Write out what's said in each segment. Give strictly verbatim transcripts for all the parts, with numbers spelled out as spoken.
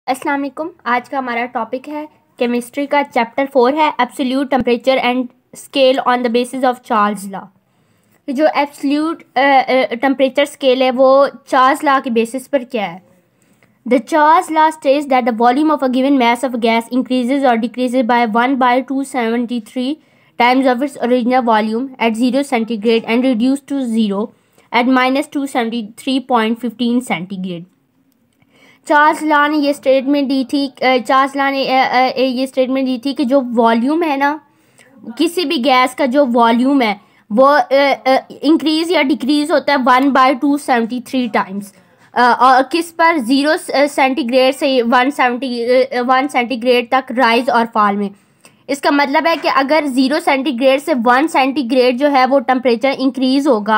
अस्सलाम वालेकुम। आज का हमारा टॉपिक है केमिस्ट्री का चैप्टर फोर है absolute temperature and scale on the basis of Charles law. जो एब्सोल्यूट टेम्परेचर स्केल है वो चार्ल्स लॉ के बेसिस पर क्या है। The Charles law states that the volume of a given mass of gas increases और decreases by one by two seventy three times of its original volume at zero centigrade and reduce to zero at minus two seventy three point fifteen centigrade. Charles law ने ये statement दी थी Charles law ने ये statement दी थी कि जो volume है ना, किसी भी गैस का जो वॉल्यूम है वो इंक्रीज या डिक्रीज होता है one by two seventy three times और किस पर ज़ीरो सेंटीग्रेड से वन सेवेंटी वन सेंटीग्रेड तक राइज और फॉल में। इसका मतलब है कि अगर ज़ीरो सेंटीग्रेड से वन सेंटीग्रेड जो है वो टेम्परेचर इंक्रीज होगा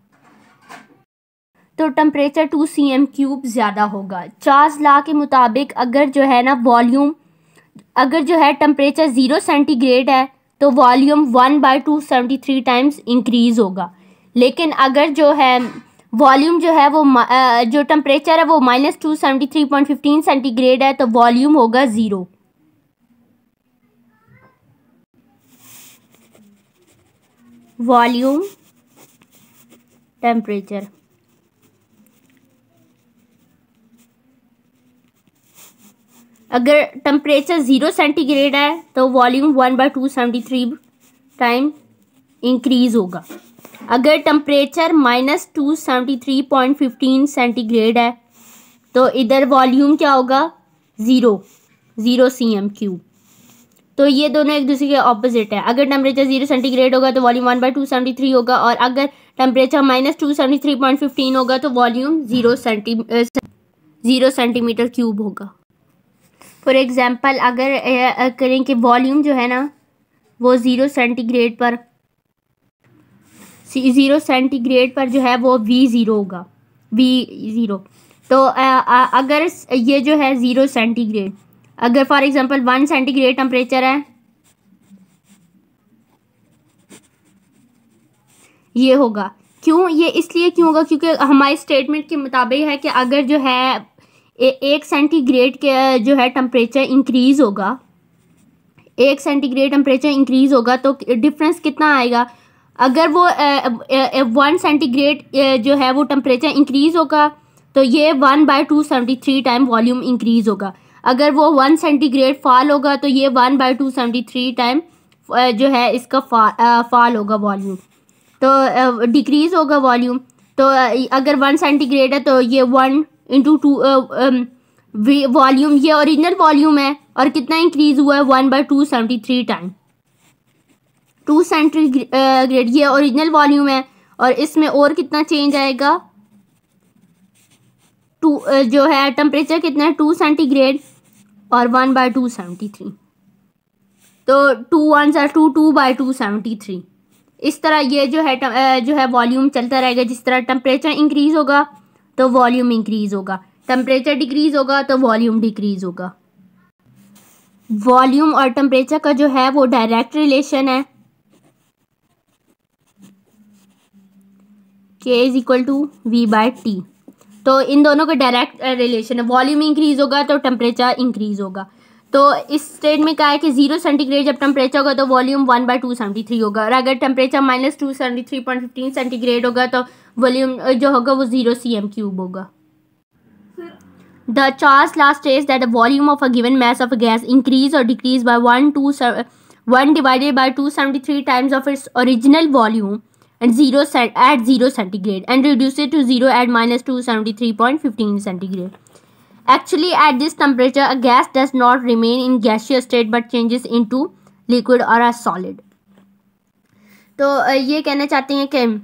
तो temperature two C M cube ज़्यादा होगा। चार्ल्स लॉ के मुताबिक अगर जो है ना वॉल्यूम अगर जो है टेम्परेचर ज़ीरो सेंटीग्रेड है तो volume one by two seventy three times increase होगा, लेकिन अगर जो है वॉल्यूम जो है वो जो टेम्परेचर है वो minus two seventy three point fifteen centigrade है तो वॉल्यूम होगा ज़ीरो। वॉल्यूम टेम्परेचर अगर टेम्परेचर ज़ीरो सेंटीग्रेड है तो volume one by two seventy three time increase होगा। अगर temperature minus two seventy three point fifteen centigrade है तो इधर वॉल्यूम क्या होगा, zero zero C M cube. तो ये दोनों एक दूसरे के ऑपोजिट है। अगर टेम्परेचर ज़ीरो सेंटीग्रेड होगा तो volume one by two seventy three होगा और अगर temperature minus two seventy three point fifteen होगा तो volume zero centi zero centimetre cube होगा। फॉर एग्ज़ाम्पल अगर करें कि वॉल्यूम जो है ना वो ज़ीरो सेंटीग्रेड पर ज़ीरो सेंटीग्रेड पर जो है वो वी ज़ीरो होगा, वी ज़ीरो। तो आ, आ, अगर ये जो है ज़ीरो सेंटीग्रेड, अगर for example one centigrade temperature है ये होगा। क्यों ये इसलिए क्यों होगा क्योंकि हमारे स्टेटमेंट के मुताबिक है कि अगर जो है ए, एक सेंटीग्रेड के जो है टेम्परेचर इंक्रीज होगा एक सेंटीग्रेड टेम्परेचर इंक्रीज होगा तो डिफरेंस कितना आएगा। अगर वो वन सेंटीग्रेड जो है वो टेम्परेचर इंक्रीज होगा तो ये one by two seventy three time volume increase होगा। अगर वो वन सेंटीग्रेड फॉल होगा तो ये one by two seventy three time जो है इसका फा, फॉल होगा वॉल्यूम, तो डिक्रीज होगा वॉल्यूम। तो अगर वन सेंटीग्रेड है तो ये वन इंटू टू वॉल्यूम, ये ओरिजिनल वॉल्यूम है और कितना इंक्रीज हुआ है one by two seventy three time. Two centigrade ये ओरिजिनल वॉल्यूम है और इसमें और कितना चेंज आएगा, टू जो है टेम्परेचर कितना है टू सेंटीग्रेड और one by two seventy three, तो टू वन सा two two by two seventy three. इस तरह ये जो है जो है वॉल्यूम चलता रहेगा। जिस तरह टेम्परेचर इंक्रीज होगा तो वॉल्यूम इंक्रीज होगा, टेम्परेचर डिक्रीज होगा तो वॉल्यूम डिक्रीज होगा। वॉल्यूम और टेम्परेचर का जो है वो डायरेक्ट रिलेशन है, K is equal to V by T. तो इन दोनों का डायरेक्ट रिलेशन है। वॉल्यूम इंक्रीज होगा तो टेम्परेचर इंक्रीज होगा। तो इस स्टेट में क्या है कि जीरो सेंटीग्रेड जब टेम्परेचर होगा तो volume one by two seventy three होगा और अगर temperature minus two seventy three point fifteen centigrade होगा तो वॉल्यूम जो होगा वो जीरो सी एम क्यूब होगा। The Charles law states that the volume of a given mass of a gas increase और decrease by one two one divided by two seventy three times of its original volume and zero at zero centigrade and reduce it to zero at minus two seventy three point fifteen centigrade. Actually, at this temperature, a gas does not remain in gaseous state but changes into liquid or a solid. तो ये कहना चाहते हैं कि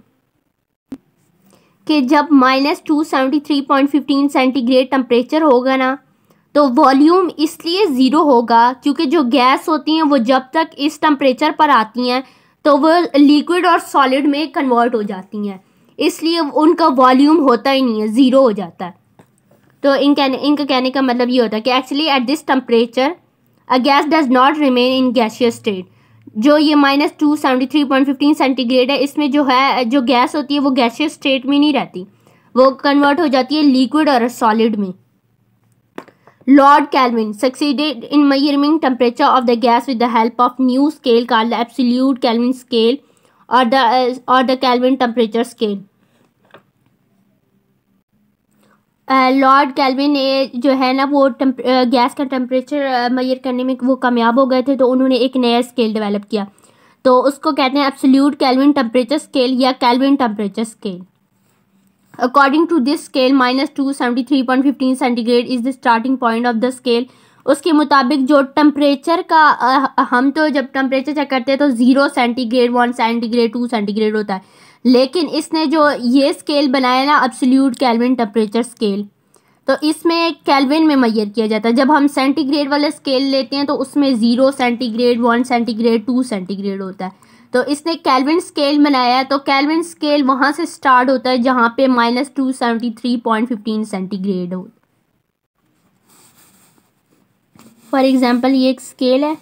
कि जब minus two seventy three point fifteen centigrade temperature होगा ना तो वॉल्यूम इसलिए ज़ीरो होगा क्योंकि जो गैस होती हैं वो जब तक इस टेम्परेचर पर आती हैं तो वो लिक्विड और सॉलिड में कन्वर्ट हो जाती हैं, इसलिए उनका वॉल्यूम होता ही नहीं है, ज़ीरो हो जाता है। तो इन कहने इनका कहने का मतलब ये होता है कि actually at this temperature a gas does not remain in gaseous state. जो ये minus two seventy three point fifteen centigrade है इसमें जो है जो गैस होती है वो गैसियस स्टेट में नहीं रहती, वो कन्वर्ट हो जाती है लिक्विड और सॉलिड में। Lord Kelvin succeeded in measuring temperature of the gas with the help of new scale called the absolute Kelvin scale or the uh, or the Kelvin temperature scale. Lord Kelvin ने जो है ना वो gas का temperature measure करने में वो कामयाब हो गए थे, तो उन्होंने एक नया स्केल डेवलप किया, तो उसको कहते हैं एब्सोल्यूट कैल्विन टेम्परेचर स्केल या Kelvin temperature scale. According to this scale minus two seventy three point fifteen centigrade is the starting point of the scale. उसके मुताबिक जो टेम्परेचर का आ, हम तो जब टेम्परेचर चेक करते हैं तो zero centigrade, one centigrade, two centigrade होता है, लेकिन इसने जो ये स्केल बनाया ना एब्सोल्यूट कैल्विन टेम्परेचर स्केल, तो इसमें केल्विन में मेजर किया जाता है. जब हम सेंटीग्रेड वाला स्केल लेते हैं तो उसमें zero centigrade, one centigrade, two centigrade होता है, तो इसने केल्विन स्केल बनाया. तो केल्विन स्केल वहाँ से स्टार्ट होता है जहाँ पे minus two seventy three point fifteen centigrade हो. फॉर एग्जांपल ये एक स्केल है,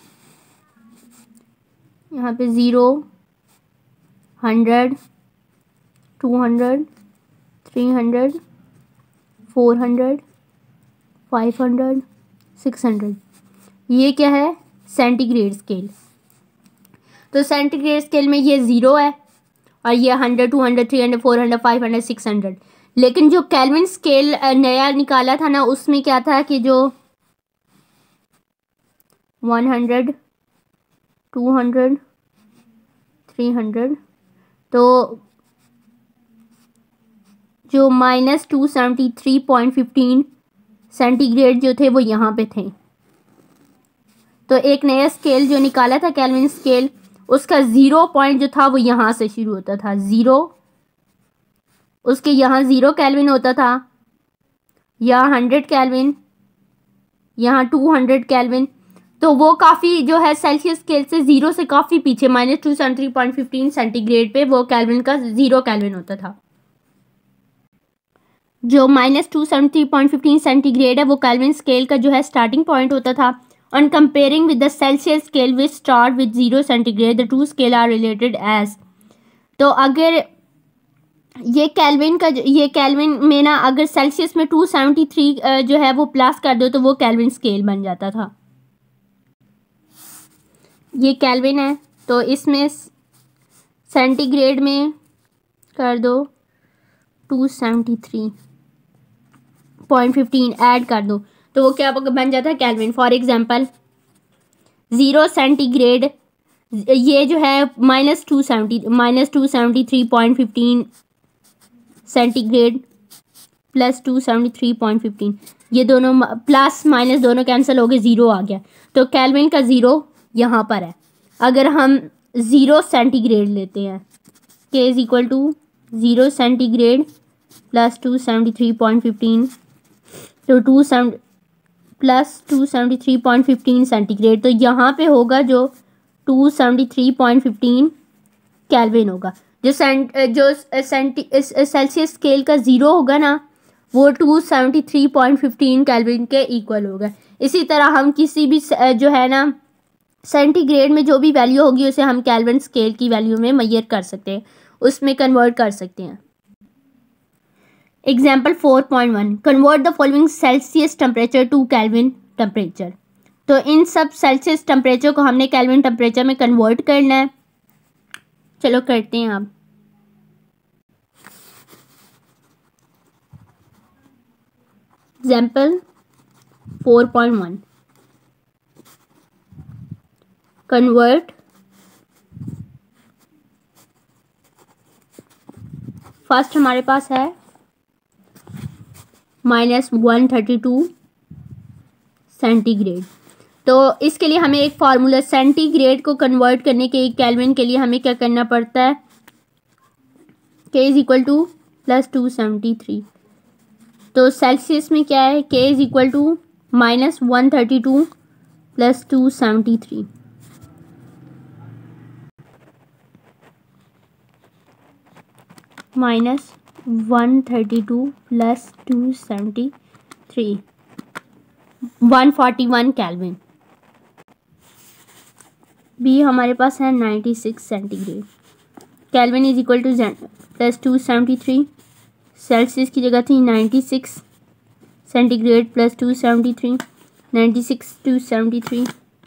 यहाँ पे zero, hundred, two hundred, three hundred, four hundred, five hundred, six hundred. ये क्या है? Centigrade scale. तो सेंटीग्रेड स्केल में ये ज़ीरो है और ये hundred, two hundred, three hundred, four hundred, five hundred, six hundred. लेकिन जो केल्विन स्केल नया निकाला था ना, उसमें क्या था कि जो one hundred, two hundred, three hundred, तो जो minus two seventy three point fifteen centigrade जो थे वो यहाँ पे थे. तो एक नया स्केल जो निकाला था केल्विन स्केल, उसका ज़ीरो पॉइंट जो था वो यहाँ से शुरू होता था, ज़ीरो, उसके यहाँ ज़ीरो केल्विन होता था, यहाँ हंड्रेड केल्विन, यहाँ टू हंड्रेड केल्विन. तो वो काफ़ी जो है सेल्सियस स्केल से ज़ीरो से काफ़ी पीछे minus two seventy three point fifteen centigrade पे वो केल्विन का ज़ीरो केल्विन होता था. जो minus two seventy three point fifteen centigrade है वो केल्विन स्केल का जो है स्टार्टिंग पॉइंट होता था. On comparing with the Celsius scale which start with zero centigrade the two scale are related as. तो अगर ये केल्विन का ये केल्विन में ना अगर सेल्सियस में टू सेवेंटी थ्री जो है वो प्लस कर दो तो वो केल्विन स्केल बन जाता था. ये केल्विन है तो इसमें सेंटीग्रेड में कर दो two seventy three point fifteen add कर दो तो वो क्या बन जाता है? Kelvin. For example zero centigrade ये जो है minus two seventy minus two seventy three point fifteen centigrade plus two seventy three point fifteen, ये दोनों प्लस माइनस दोनों कैंसिल हो गए, ज़ीरो आ गया. तो केल्विन का ज़ीरो यहाँ पर है. अगर हम ज़ीरो सेंटीग्रेड लेते हैं, K is equal to zero centigrade plus two seventy three point fifteen, तो two seven plus two seventy three point fifteen centigrade, तो यहाँ पे होगा जो two seventy three point fifteen kelvin होगा. जो सेंट जो सेंटी सेल्सियस स्केल का ज़ीरो होगा ना वो two seventy three point fifteen kelvin के इक्वल होगा. इसी तरह हम किसी भी जो है ना सेंटीग्रेड में जो भी वैल्यू होगी उसे हम केल्विन स्केल की वैल्यू में मेजर कर सकते हैं, उसमें कन्वर्ट कर सकते हैं. Example four point one, convert the following Celsius temperature to kelvin temperature. तो इन सब सेल्सियस टेम्परेचर को हमने केल्विन टेम्परेचर में कन्वर्ट करना है. चलो करते हैं. आप example four point one, convert first हमारे पास है minus one thirty two centigrade. तो इसके लिए हमें एक फार्मूला सेंटीग्रेड को कन्वर्ट करने के केल्विन के लिए हमें क्या करना पड़ता है? K is equal to plus two seventy three. तो सेल्सियस में क्या है? K is equal to minus one thirty two plus two seventy three. Minus one thirty two plus two seventy three, one forty one kelvin. B हमारे पास है ninety six centigrade. Kelvin is equal to plus two seventy three, Celsius की जगह थी ninety six centigrade plus two seventy three. Ninety six two seventy three,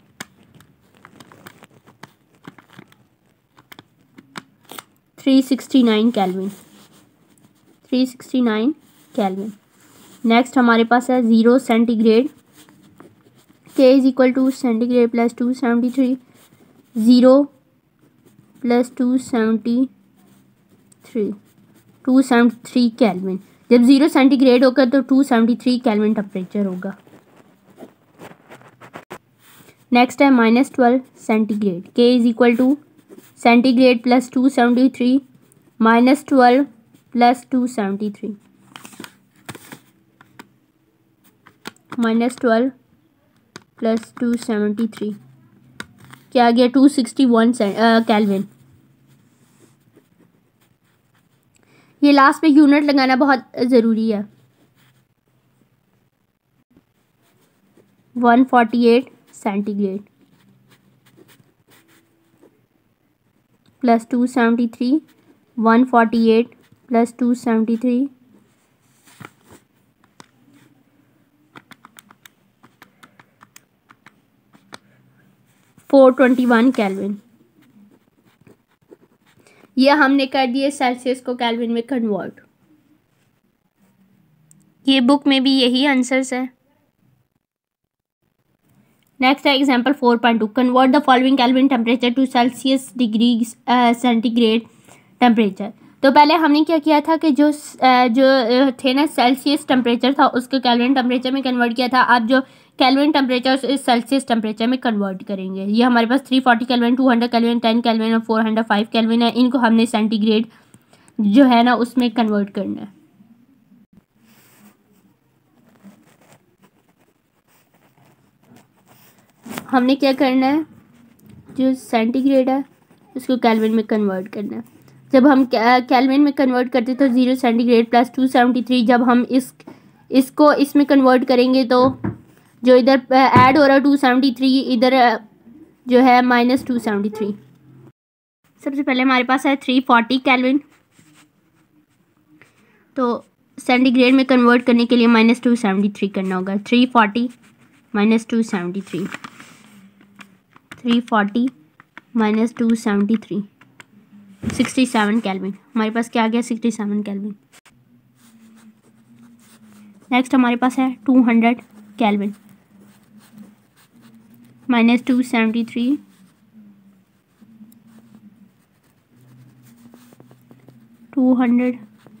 three sixty nine kelvin, three sixty nine kelvin. Next हमारे पास है zero centigrade, K is equal to centigrade plus two seventy three, zero plus two seventy three, two seventy three kelvin. जब zero centigrade होगा तो two seventy three kelvin temperature होगा। Next है minus twelve centigrade, K is equal to centigrade plus two seventy three minus twelve plus two seventy three, minus twelve plus two seventy three क्या आ गया, two sixty one kelvin. ये last में unit लगाना बहुत ज़रूरी है। One forty eight centigrade plus two seventy three, one forty eight plus two seventy three, four twenty one kelvin. ये हमने कर दिए सेल्सियस को केल्विन में कन्वर्ट। ये बुक में भी यही आंसर्स है। नेक्स्ट है example four point two, convert the following kelvin temperature to Celsius degree centigrade temperature. तो पहले हमने क्या किया था कि जो uh, जो थे ना सेल्सियस टेम्परेचर था उसको केल्विन टेम्परेचर में कन्वर्ट किया था। अब जो केल्विन टेम्परेचर इस सेल्सियस टेम्परेचर में कन्वर्ट करेंगे। ये हमारे पास three forty kelvin, two hundred kelvin, ten kelvin और फोर हंड्रेड फाइव केल्विन है। इनको हमने सेंटीग्रेड जो है ना उसमें कन्वर्ट करना है। हमने क्या करना है, जो सेंटीग्रेड है उसको केल्विन में कन्वर्ट करना है। जब हम केल्विन में कन्वर्ट करते तो zero centigrade plus two seventy three, जब हम इस इसको इसमें कन्वर्ट करेंगे तो जो इधर ऐड हो रहा है टू सेवेंटी थ्री, इधर जो है माइनस टू सेवेंटी थ्री। सबसे पहले हमारे पास है थ्री फोर्टी केल्विन, तो सेंटीग्रेड में कन्वर्ट करने के लिए माइनस टू सेवेंटी थ्री करना होगा। Three forty minus two seventy three, three forty minus two seventy three, sixty seven kelvin. हमारे पास क्या आ गया, सिक्सटी सेवन केल्विन। नेक्स्ट हमारे पास है two hundred kelvin, minus two seventy three, two hundred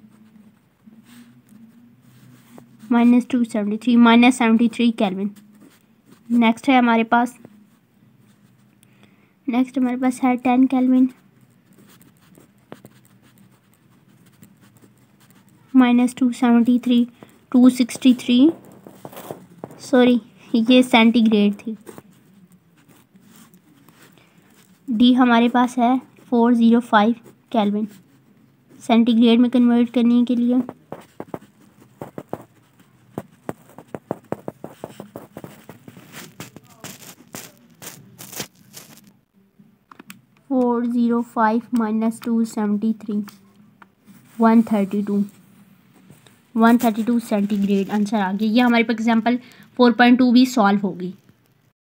minus two seventy three, minus seventy three kelvin. Next है हमारे पास नेक्स्ट हमारे पास है ten kelvin, minus two seventy three, two sixty three, sorry ये सेंटीग्रेड थी। डी हमारे पास है four zero five kelvin, centigrade में कन्वर्ट करने के लिए four zero five minus two seventy three, one thirty two, one thirty two centigrade answer आ गया। ये हमारे पास एग्जाम्पल फोर पॉइंट टू भी सॉल्व होगी।